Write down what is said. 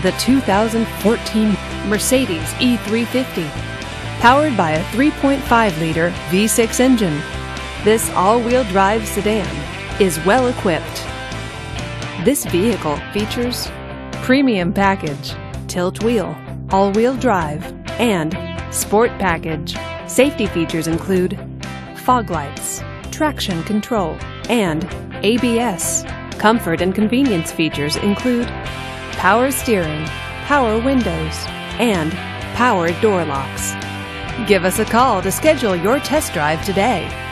the 2014 Mercedes E350. Powered by a 3.5-liter V6 engine, this all-wheel drive sedan is well equipped. This vehicle features premium package, tilt wheel, all-wheel drive, and sport package. Safety features include fog lights, traction control, and ABS. Comfort and convenience features include power steering, power windows, and power door locks. Give us a call to schedule your test drive today.